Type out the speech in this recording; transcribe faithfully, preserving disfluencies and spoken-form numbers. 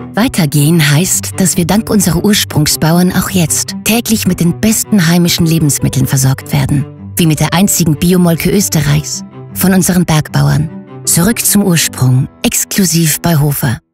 Weitergehen heißt, dass wir dank unserer Ursprungsbauern auch jetzt täglich mit den besten heimischen Lebensmitteln versorgt werden. Wie mit der einzigen Biomolke Österreichs. Von unseren Bergbauern. Zurück zum Ursprung, exklusiv bei Hofer.